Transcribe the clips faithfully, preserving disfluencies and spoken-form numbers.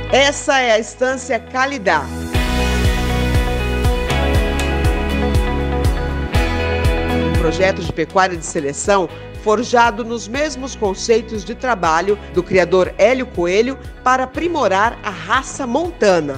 Essa é a Estância Calidá. Um projeto de pecuária de seleção forjado nos mesmos conceitos de trabalho do criador Hélio Coelho para aprimorar a raça montana.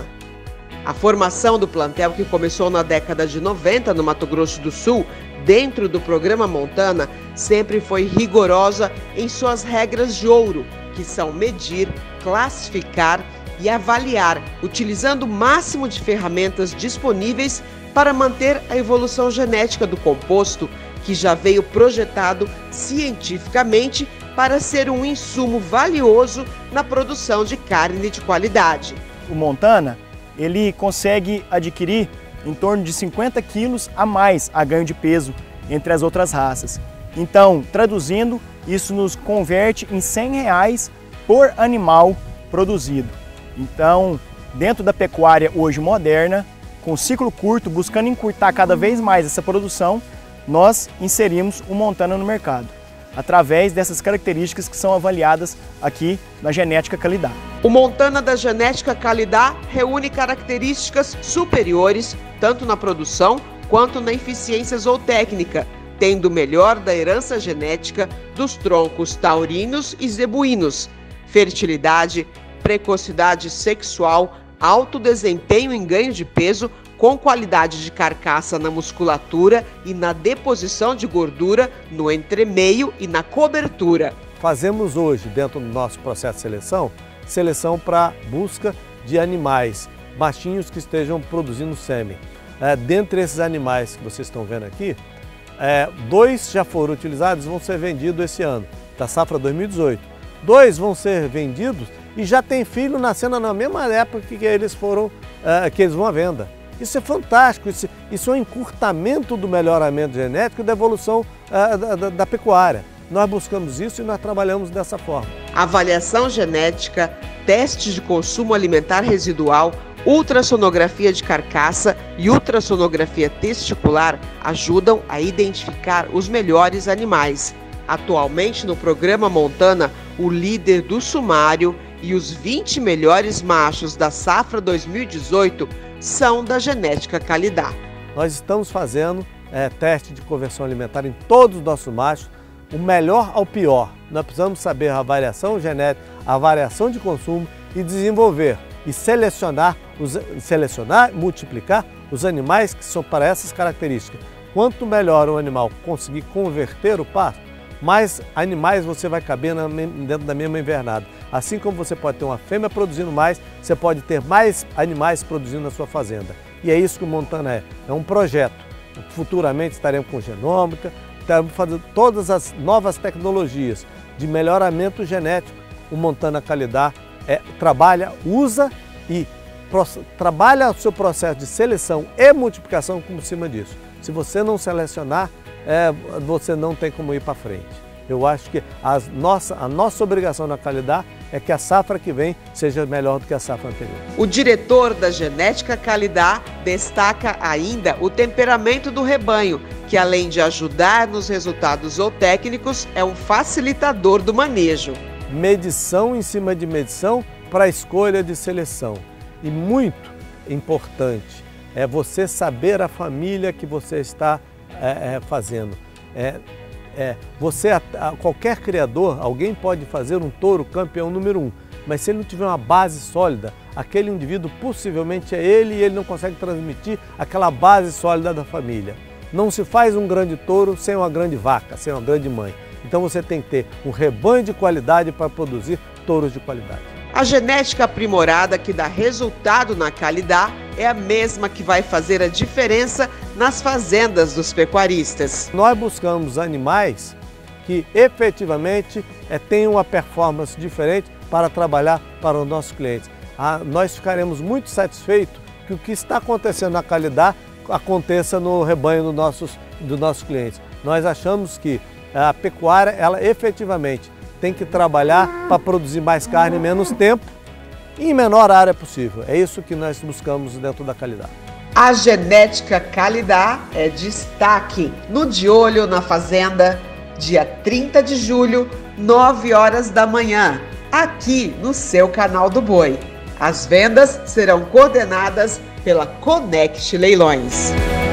A formação do plantel, que começou na década de noventa no Mato Grosso do Sul, dentro do programa Montana, sempre foi rigorosa em suas regras de ouro, que são medir, classificar e avaliar, utilizando o máximo de ferramentas disponíveis para manter a evolução genética do composto, que já veio projetado cientificamente para ser um insumo valioso na produção de carne de qualidade. O Montana, ele consegue adquirir em torno de cinquenta quilos a mais a ganho de peso entre as outras raças. Então, traduzindo, isso nos converte em cem reais por animal produzido. Então, dentro da pecuária hoje moderna, com ciclo curto, buscando encurtar cada vez mais essa produção, nós inserimos o Montana no mercado, através dessas características que são avaliadas aqui na Genética Calidá. O Montana da Genética Calidá reúne características superiores, tanto na produção quanto na eficiência zootécnica, tendo o melhor da herança genética dos troncos taurinos e zebuínos, fertilidade, precocidade sexual, alto desempenho em ganho de peso, com qualidade de carcaça na musculatura e na deposição de gordura no entremeio e na cobertura. Fazemos hoje, dentro do nosso processo de seleção, seleção para busca de animais machinhos que estejam produzindo sêmen. É, dentre esses animais que vocês estão vendo aqui, é, dois já foram utilizados e vão ser vendidos esse ano, da safra dois mil e dezoito. Dois vão ser vendidos e já tem filho nascendo na mesma época que eles foram, é, que eles vão à venda. Isso é fantástico, isso, isso é um encurtamento do melhoramento genético e da evolução uh, da, da, da pecuária. Nós buscamos isso e nós trabalhamos dessa forma. Avaliação genética, teste de consumo alimentar residual, ultrassonografia de carcaça e ultrassonografia testicular ajudam a identificar os melhores animais. Atualmente, no programa Montana, o líder do sumário e os vinte melhores machos da safra dois mil e dezoito são da Genética Calidá. Nós estamos fazendo é, teste de conversão alimentar em todos os nossos machos, o melhor ao pior. Nós precisamos saber a variação genética, a variação de consumo e desenvolver e selecionar, os, selecionar, multiplicar os animais que são para essas características. Quanto melhor o animal conseguir converter o pasto, mais animais você vai caber na, dentro da mesma invernada. Assim como você pode ter uma fêmea produzindo mais, você pode ter mais animais produzindo na sua fazenda. E é isso que o Montana é. É um projeto. Futuramente estaremos com genômica, estaremos fazendo todas as novas tecnologias de melhoramento genético. O Montana Calidá é, trabalha, usa e pro, trabalha o seu processo de seleção e multiplicação por cima disso. Se você não selecionar, É, você não tem como ir para frente. Eu acho que a nossa, a nossa obrigação na Calidá é que a safra que vem seja melhor do que a safra anterior. O diretor da Genética Calidá destaca ainda o temperamento do rebanho, que além de ajudar nos resultados zootécnicos, é um facilitador do manejo. Medição em cima de medição para a escolha de seleção. E muito importante é você saber a família que você está É, é, fazendo. É, é, você, a, a, qualquer criador, alguém pode fazer um touro campeão número um, mas se ele não tiver uma base sólida, aquele indivíduo possivelmente é ele e ele não consegue transmitir aquela base sólida da família. Não se faz um grande touro sem uma grande vaca, sem uma grande mãe. Então você tem que ter um rebanho de qualidade para produzir touros de qualidade. A genética aprimorada que dá resultado na Calidá é a mesma que vai fazer a diferença nas fazendas dos pecuaristas. Nós buscamos animais que efetivamente é, tenham uma performance diferente para trabalhar para os nossos clientes. Ah, nós ficaremos muito satisfeitos que o que está acontecendo na Calidá aconteça no rebanho dos nossos, dos nossos clientes. Nós achamos que a pecuária, ela efetivamente tem que trabalhar para produzir mais carne em menos tempo e em menor área possível. É isso que nós buscamos dentro da Calidá. A Genética Calidá é destaque no De Olho na Fazenda, dia trinta de julho, nove horas da manhã, aqui no seu canal do Boi. As vendas serão coordenadas pela Conect Leilões.